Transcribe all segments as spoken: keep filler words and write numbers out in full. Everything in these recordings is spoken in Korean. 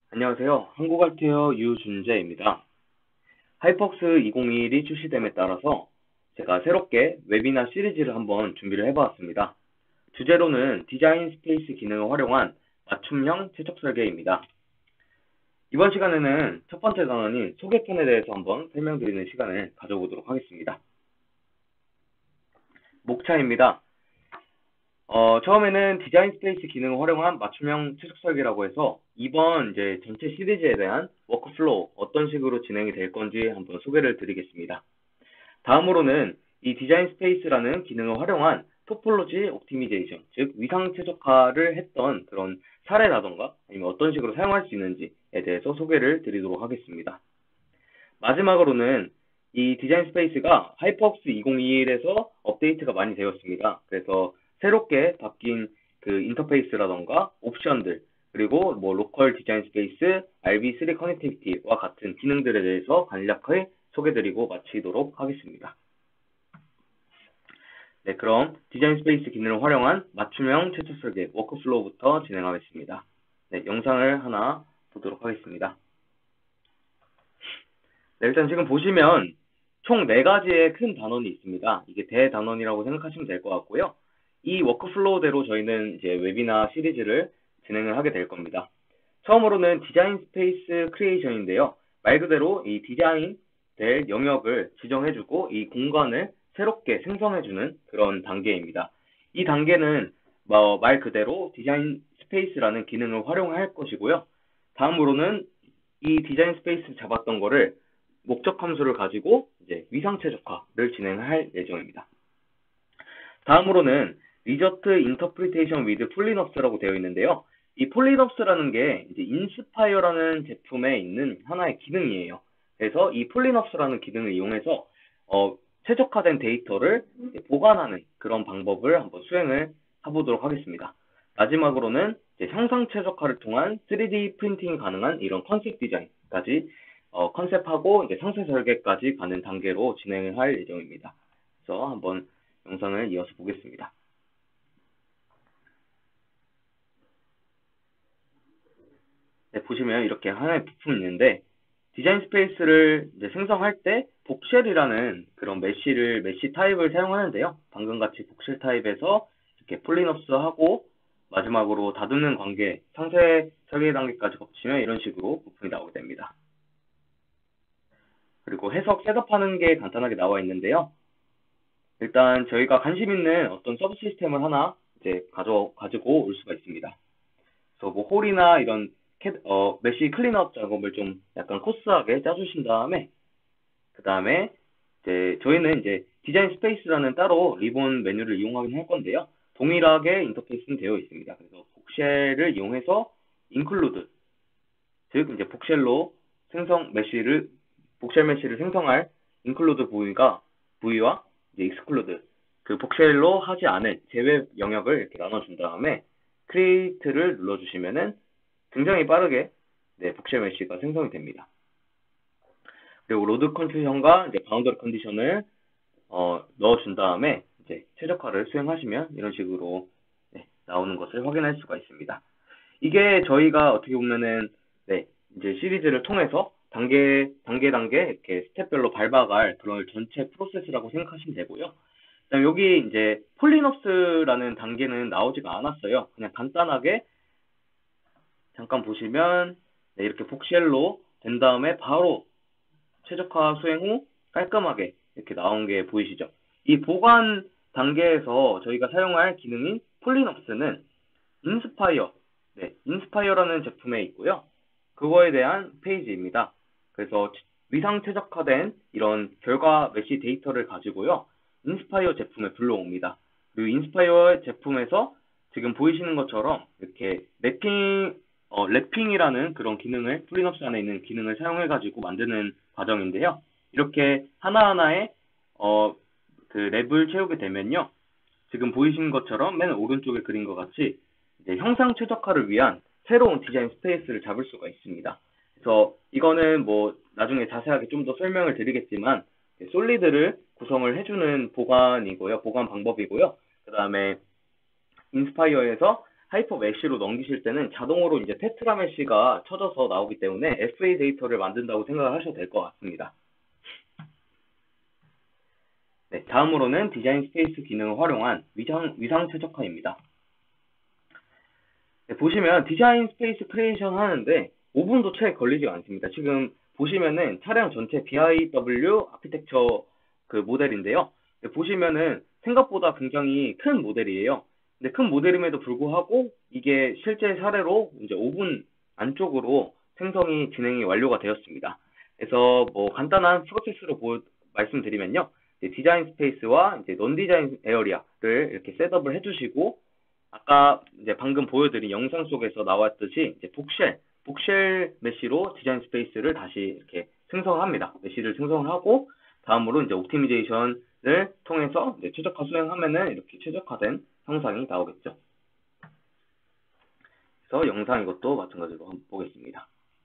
안녕하세요. 한국알테어 유준재입니다. 하이퍼스 이천이십일이 출시됨에 따라서 제가 새롭게 웨비나 시리즈를 한번 준비를 해보았습니다. 주제로는 디자인 스페이스 기능을 활용한 맞춤형 최적 설계입니다. 이번 시간에는 첫 번째 단원인 소개편에 대해서 한번 설명드리는 시간을 가져보도록 하겠습니다. 목차입니다. 어, 처음에는 디자인 스페이스 기능을 활용한 맞춤형 최적 설계라고 해서 이번 이제 전체 시리즈에 대한 워크플로우 어떤 식으로 진행이 될 건지 한번 소개를 드리겠습니다. 다음으로는 이 디자인 스페이스라는 기능을 활용한 토폴로지 옵티미제이션, 즉 위상 최적화를 했던 그런 사례라던가 아니면 어떤 식으로 사용할 수 있는지에 대해서 소개를 드리도록 하겠습니다. 마지막으로는 이 디자인 스페이스가 하이퍼스 이천이십일에서 업데이트가 많이 되었습니다. 그래서 새롭게 바뀐 그 인터페이스라던가 옵션들, 그리고 뭐 로컬 디자인 스페이스, 알비 쓰리 커넥티비티와 같은 기능들에 대해서 간략하게 소개드리고 마치도록 하겠습니다. 네, 그럼 디자인 스페이스 기능을 활용한 맞춤형 최적 설계 워크플로우부터 진행하겠습니다. 네, 영상을 하나 보도록 하겠습니다. 네, 일단 지금 보시면 총 네 가지의 큰 단원이 있습니다. 이게 대단원이라고 생각하시면 될 것 같고요. 이 워크플로우대로 저희는 이제 웨비나 시리즈를 진행을 하게 될 겁니다. 처음으로는 디자인 스페이스 크리에이션인데요. 말 그대로 이 디자인 될 영역을 지정해주고 이 공간을 새롭게 생성해주는 그런 단계입니다. 이 단계는 뭐 말 그대로 디자인 스페이스라는 기능을 활용할 것이고요. 다음으로는 이 디자인 스페이스 잡았던 거를 목적 함수를 가지고 이제 위상 최적화를 진행할 예정입니다. 다음으로는 리저트 인터프리테이션 위드 폴리넙스라고 되어 있는데요. 이 폴리넙스라는 게 이제 인스파이어라는 제품에 있는 하나의 기능이에요. 그래서 이 폴리넙스라는 기능을 이용해서 어, 최적화된 데이터를 보관하는 그런 방법을 한번 수행을 해보도록 하겠습니다. 마지막으로는 이제 형상 최적화를 통한 쓰리디 프린팅이 가능한 이런 컨셉 디자인까지 어, 컨셉하고 이제 상세 설계까지 가는 단계로 진행을 할 예정입니다. 그래서 한번 영상을 이어서 보겠습니다. 네, 보시면 이렇게 하나의 부품이 있는데 디자인 스페이스를 이제 생성할 때 복쉘이라는 그런 메쉬를 메쉬 타입을 사용하는데요. 방금 같이 복쉘 타입에서 이렇게 폴리넙스하고 마지막으로 다듬는 관계, 상세 설계 단계까지 거치면 이런 식으로 부품이 나오게 됩니다. 그리고 해석 셋업하는 게 간단하게 나와 있는데요. 일단 저희가 관심 있는 어떤 서브 시스템을 하나 이제 가져 가지고 올 수가 있습니다. 그래서 뭐 홀이나 이런 캐, 어, 메쉬 클린업 작업을 좀 약간 코스하게 짜주신 다음에 그 다음에 이제 저희는 이제 디자인 스페이스라는 따로 리본 메뉴를 이용하긴 할 건데요. 동일하게 인터페이스는 되어 있습니다. 그래서 복쉘을 이용해서 include, 즉 이제 복쉘로 생성 메쉬를 복쉘 메쉬를 생성할 include 부위가 부위와 이제 exclude, 그 복쉘로 하지 않을 제외 영역을 이렇게 나눠준 다음에 create를 눌러주시면은 굉장히 빠르게 네, 복쉘 메쉬가 생성이 됩니다. 그리고 로드 컨디션과 이제 바운더리 컨디션을 어, 넣어준 다음에 이제 최적화를 수행하시면 이런 식으로 네, 나오는 것을 확인할 수가 있습니다. 이게 저희가 어떻게 보면은 네, 이제 시리즈를 통해서 단계 단계 단계 이렇게 스텝별로 밟아갈 그런 전체 프로세스라고 생각하시면 되고요. 그다음 여기 이제 폴리넙스라는 단계는 나오지가 않았어요. 그냥 간단하게 잠깐 보시면 네, 이렇게 복쉘로 된 다음에 바로 최적화 수행 후 깔끔하게 이렇게 나온 게 보이시죠? 이 보관 단계에서 저희가 사용할 기능인 폴리넙스는 인스파이어, 네, 인스파이어라는 제품에 있고요. 그거에 대한 페이지입니다. 그래서 위상 최적화된 이런 결과 메쉬 데이터를 가지고요. 인스파이어 제품에 불러옵니다. 그리고 인스파이어 제품에서 지금 보이시는 것처럼 이렇게 랩핑, 어, 랩핑이라는 그런 기능을, 폴리넙스 안에 있는 기능을 사용해가지고 만드는 과정인데요. 이렇게 하나하나의, 어, 그 랩을 채우게 되면요. 지금 보이시는 것처럼 맨 오른쪽에 그린 것 같이 이제 형상 최적화를 위한 새로운 디자인 스페이스를 잡을 수가 있습니다. 그래서 이거는 뭐 나중에 자세하게 좀 더 설명을 드리겠지만 솔리드를 구성을 해주는 보관이고요. 보관 방법이고요. 그 다음에 인스파이어에서 하이퍼 메쉬로 넘기실 때는 자동으로 이제 테트라 메쉬가 쳐져서 나오기 때문에 에프에이 데이터를 만든다고 생각을 하셔도 될 것 같습니다. 네, 다음으로는 디자인 스페이스 기능을 활용한 위상, 위상 최적화입니다. 네, 보시면 디자인 스페이스 크리에이션 하는데 오 분도 채 걸리지 않습니다. 지금 보시면은 차량 전체 비아이더블유 아키텍처 그 모델인데요. 네, 보시면은 생각보다 굉장히 큰 모델이에요. 근데 큰 모델임에도 불구하고 이게 실제 사례로 이제 오 분 안쪽으로 생성이 진행이 완료가 되었습니다. 그래서 뭐 간단한 프로세스로 보, 말씀드리면요. 이제 디자인 스페이스와 이제 논 디자인 에어리아를 이렇게 셋업을 해주시고 아까 이제 방금 보여드린 영상 속에서 나왔듯이 이제 복쉘, 복쉘 메쉬로 디자인 스페이스를 다시 이렇게 생성합니다. 메쉬를 생성을 하고 다음으로 이제 옵티미제이션을 통해서 이제 최적화 수행하면은 이렇게 최적화된 형상이 나오겠죠. 그래서 영상 이것도 마찬가지로 한번 보겠습니다.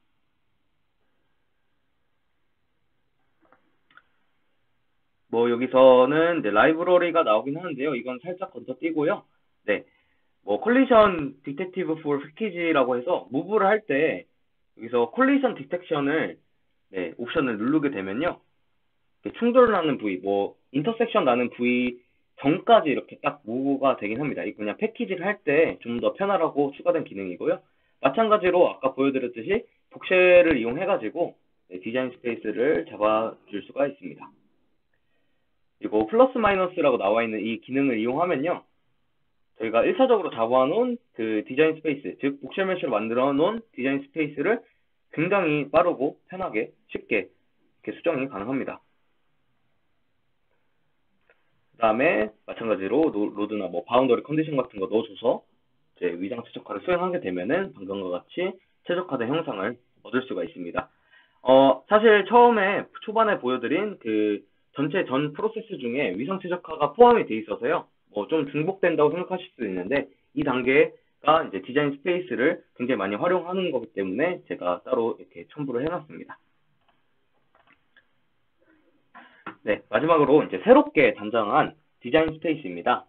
뭐 여기서는 이제 라이브러리가 나오긴 하는데요. 이건 살짝 건너뛰고요. 네. 뭐 콜리전 디텍티브 for 패키지라고 해서 무브를 할 때 여기서 콜리전 디텍션을 네, 옵션을 누르게 되면요. 충돌 나는 부위, 뭐 인터섹션 나는 부위 전까지 이렇게 딱 무브가 되긴 합니다. 이거 그냥 패키지를 할 때 좀 더 편하라고 추가된 기능이고요. 마찬가지로 아까 보여드렸듯이 복쉘을 이용해가지고 네, 디자인 스페이스를 잡아줄 수가 있습니다. 그리고 플러스 마이너스라고 나와 있는 이 기능을 이용하면요. 저희가 일 차적으로 잡아놓은 그 디자인 스페이스, 즉 복쉘 메쉬로 만들어 놓은 디자인 스페이스를 굉장히 빠르고 편하게 쉽게 이렇게 수정이 가능합니다. 그 다음에 마찬가지로 로드나 뭐 바운더리 컨디션 같은 거 넣어줘서 이제 위장 최적화를 수행하게 되면은 방금과 같이 최적화된 형상을 얻을 수가 있습니다. 어, 사실 처음에 초반에 보여드린 그 전체 전 프로세스 중에 위상 최적화가 포함이 되어 있어서요. 뭐 좀 중복된다고 생각하실 수도 있는데 이 단계가 이제 디자인 스페이스를 굉장히 많이 활용하는 거기 때문에 제가 따로 이렇게 첨부를 해놨습니다. 네, 마지막으로 이제 새롭게 단장한 디자인 스페이스입니다.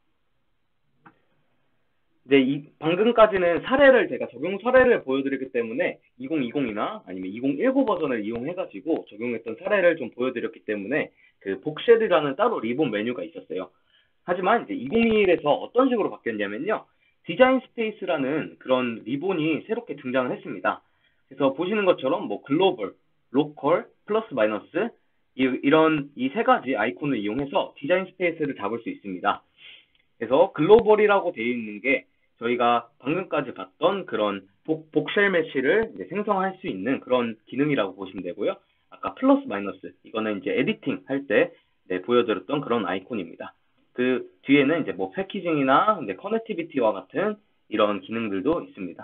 네, 이 방금까지는 사례를 제가 적용 사례를 보여드렸기 때문에 이천이십이나 아니면 이천십구 버전을 이용해가지고 적용했던 사례를 좀 보여드렸기 때문에 그 복쉘이라는 따로 리본 메뉴가 있었어요. 하지만 이제 이천이십일에서 어떤 식으로 바뀌었냐면요. 디자인 스페이스라는 그런 리본이 새롭게 등장을 했습니다. 그래서 보시는 것처럼 뭐 글로벌, 로컬, 플러스 마이너스 이, 이런 이 세 가지 아이콘을 이용해서 디자인 스페이스를 잡을 수 있습니다. 그래서 글로벌이라고 되어 있는 게 저희가 방금까지 봤던 그런 복, 복쉘 메쉬를 이제 생성할 수 있는 그런 기능이라고 보시면 되고요. 아까 플러스 마이너스 이거는 이제 에디팅 할 때 네, 보여드렸던 그런 아이콘입니다. 그 뒤에는 이제 뭐 패키징이나 이제 커넥티비티와 같은 이런 기능들도 있습니다.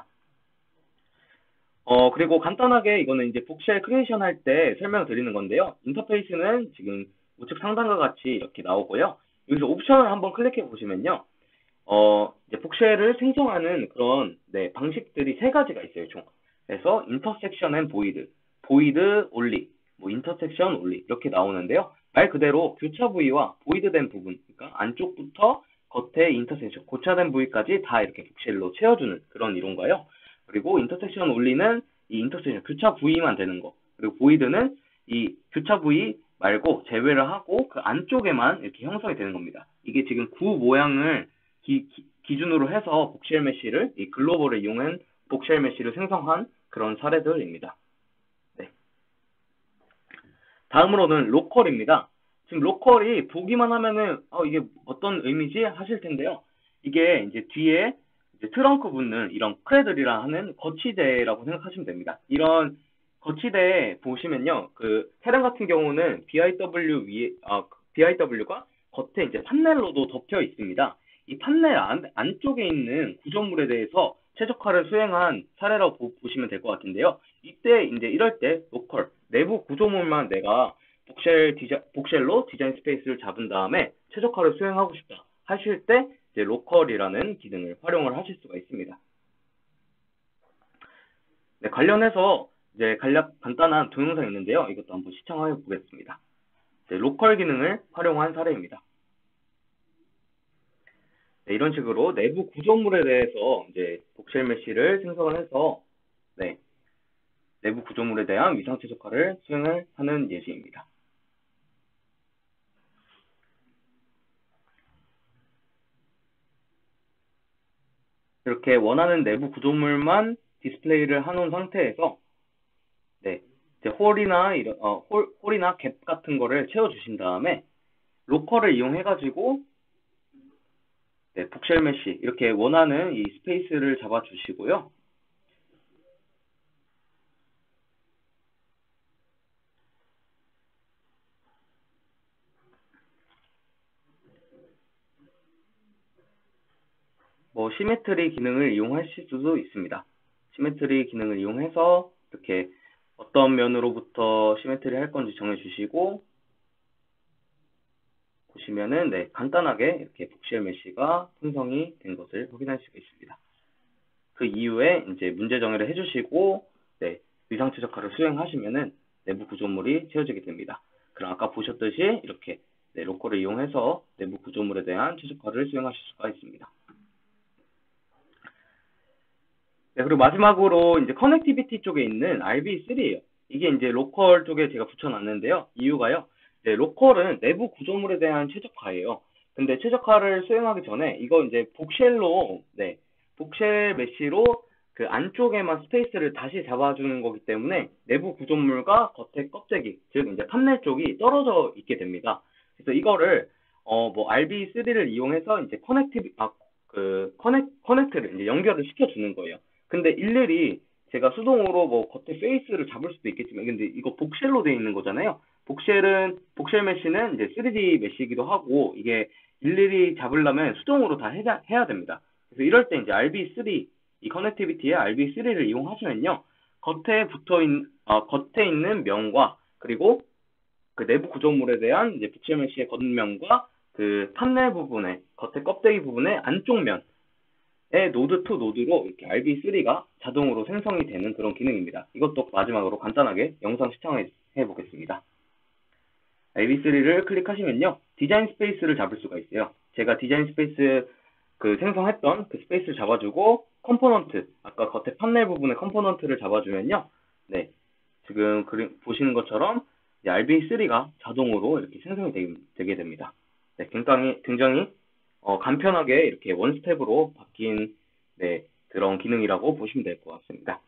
어, 그리고 간단하게 이거는 이제 복쉘 크리에이션 할 때 설명드리는 건데요. 인터페이스는 지금 우측 상단과 같이 이렇게 나오고요. 여기서 옵션을 한번 클릭해 보시면요. 어, 이제 복쉘을 생성하는 그런 네, 방식들이 세 가지가 있어요, 총. 그래서 인터섹션 앤 보이드, 보이드 올리, 뭐 인터섹션 올리 이렇게 나오는데요. 말 그대로 교차 부위와 보이드된 부분, 그러니까 안쪽부터 겉에 인터섹션, 고차된 부위까지 다 이렇게 복쉘로 채워주는 그런 이론가요. 그리고 인터섹션 올리는 이 인터섹션 교차 부위만 되는 거. 그리고 보이드는 이 교차 부위 말고 제외를 하고 그 안쪽에만 이렇게 형성이 되는 겁니다. 이게 지금 구 모양을 기, 기, 기준으로 해서 복쉘 메쉬를 이 글로벌을 이용한 복쉘 메쉬를 생성한 그런 사례들입니다. 네. 다음으로는 로컬입니다. 지금 로컬이 보기만 하면은 어, 이게 어떤 의미지 하실 텐데요. 이게 이제 뒤에 이제 트렁크 붙는 이런 크레들이라 하는 거치대라고 생각하시면 됩니다. 이런 거치대 보시면요, 그 차량 같은 경우는 비아이더블유 위에 아 비아이더블유가 겉에 이제 판넬로도 덮여 있습니다. 이 판넬 안, 안쪽에 있는 구조물에 대해서 최적화를 수행한 사례라고 보, 보시면 될 것 같은데요. 이때 이제 이럴 때 로컬 내부 구조물만 내가 복쉘 디자, 복쉘로 디자인 스페이스를 잡은 다음에 최적화를 수행하고 싶다 하실 때 이제 로컬이라는 기능을 활용을 하실 수가 있습니다. 네, 관련해서 이제 간략 간단한 동영상이 있는데요. 이것도 한번 시청해 보겠습니다. 네, 로컬 기능을 활용한 사례입니다. 네, 이런 식으로 내부 구조물에 대해서 이제 복셀 메쉬를 생성을 해서 네, 내부 구조물에 대한 위상 최적화를 수행을 하는 예시입니다. 이렇게 원하는 내부 구조물만 디스플레이를 해놓은 상태에서 네, 이제 홀이나 이런 어, 홀, 홀이나 갭 같은 거를 채워주신 다음에 로컬을 이용해가지고 네, 복쉘 메쉬 이렇게 원하는 이 스페이스를 잡아주시고요. 뭐 시메트리 기능을 이용하실 수도 있습니다. 시메트리 기능을 이용해서 이렇게 어떤 면으로부터 시메트리 할 건지 정해주시고 보시면은 네, 간단하게 이렇게 복쉘 메쉬가 생성이 된 것을 확인할 수가 있습니다. 그 이후에 이제 문제 정의를 해주시고 네, 위상 최적화를 수행하시면은 내부 구조물이 채워지게 됩니다. 그럼 아까 보셨듯이 이렇게 네, 로컬을 이용해서 내부 구조물에 대한 최적화를 수행하실 수가 있습니다. 네, 그리고 마지막으로 이제 커넥티비티 쪽에 있는 알비 쓰리예요. 이게 이제 로컬 쪽에 제가 붙여놨는데요. 이유가요. 네, 로컬은 내부 구조물에 대한 최적화예요. 근데 최적화를 수행하기 전에 이거 이제 복쉘로, 네, 복쉘 메쉬로 그 안쪽에만 스페이스를 다시 잡아주는 거기 때문에 내부 구조물과 겉에 껍데기, 즉 이제 판넬 쪽이 떨어져 있게 됩니다. 그래서 이거를 어 뭐 알비 쓰리를 이용해서 이제 커넥티비 아 그 커넥 커넥트를 이제 연결을 시켜주는 거예요. 근데 일일이 제가 수동으로 뭐 겉에 페이스를 잡을 수도 있겠지만 근데 이거 복쉘로 되어 있는 거잖아요. 복쉘은 복쉘 메쉬는 이제 쓰리디 메쉬이기도 하고 이게 일일이 잡으려면 수동으로 다 해야, 해야 됩니다. 그래서 이럴 때 이제 알비 쓰리 이 커넥티비티의 알비 쓰리를 이용하시면요. 겉에 붙어 있는 어, 겉에 있는 면과 그리고 그 내부 구조물에 대한 이제 복쉘 메쉬의 겉면과 그 판넬 부분의 겉에 껍데기 부분의 안쪽 면 의 노드 투 노드로 이렇게 알비 쓰리가 자동으로 생성이 되는 그런 기능입니다. 이것도 마지막으로 간단하게 영상 시청해 보겠습니다. 알비 쓰리를 클릭하시면요. 디자인 스페이스를 잡을 수가 있어요. 제가 디자인 스페이스 그 생성했던 그 스페이스를 잡아주고 컴포넌트, 아까 겉에 판넬 부분의 컴포넌트를 잡아주면요. 네, 지금 그림 보시는 것처럼 알비 쓰리가 자동으로 이렇게 생성이 되, 되게 됩니다. 네, 굉장히, 굉장히 어, 간편하게 이렇게 원 스텝으로 바뀐 네, 그런 기능이라고 보시면 될 것 같습니다.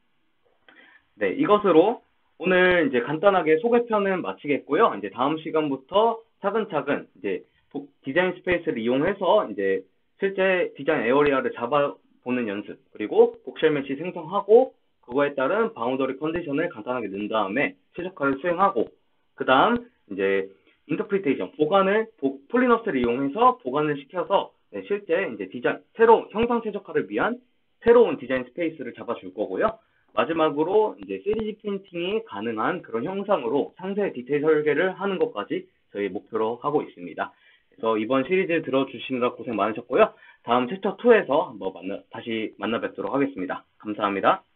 네, 이것으로 오늘 이제 간단하게 소개편은 마치겠고요. 이제 다음 시간부터 차근차근 이제 디자인 스페이스를 이용해서 이제 실제 디자인 에어리아를 잡아보는 연습, 그리고 복쉘 메쉬 생성하고 그거에 따른 바운더리 컨디션을 간단하게 넣은 다음에 최적화를 수행하고 그 다음 이제 인터프리테이션, 보관을, 폴리너스를 이용해서 보관을 시켜서 네, 실제 이제 디자인, 새로운 형상 최적화를 위한 새로운 디자인 스페이스를 잡아줄 거고요. 마지막으로 이제 쓰리디 프린팅이 가능한 그런 형상으로 상세 디테일 설계를 하는 것까지 저희 목표로 하고 있습니다. 그래서 이번 시리즈 들어주시느라 고생 많으셨고요. 다음 챕터 투에서 한번 만나, 다시 만나 뵙도록 하겠습니다. 감사합니다.